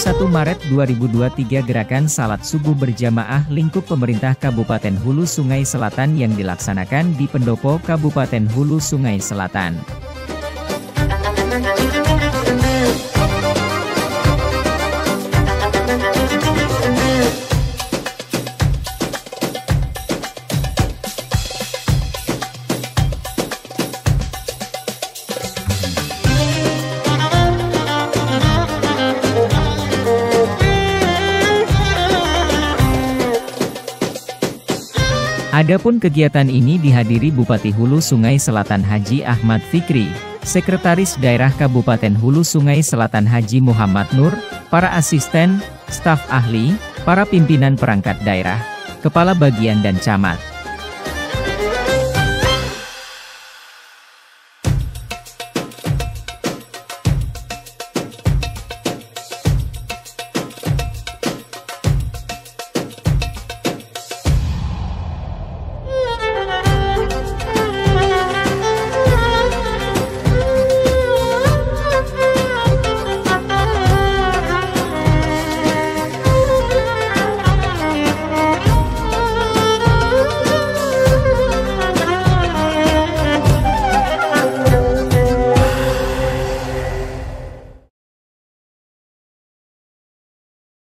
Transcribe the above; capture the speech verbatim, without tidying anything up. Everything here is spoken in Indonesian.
satu Maret dua ribu dua puluh tiga gerakan salat subuh berjamaah lingkup pemerintah Kabupaten Hulu Sungai Selatan yang dilaksanakan di Pendopo, Kabupaten Hulu Sungai Selatan. Adapun kegiatan ini dihadiri Bupati Hulu Sungai Selatan Haji Ahmad Fikri, Sekretaris Daerah Kabupaten Hulu Sungai Selatan Haji Muhammad Nur, para asisten, staf ahli, para pimpinan perangkat daerah, kepala bagian dan camat.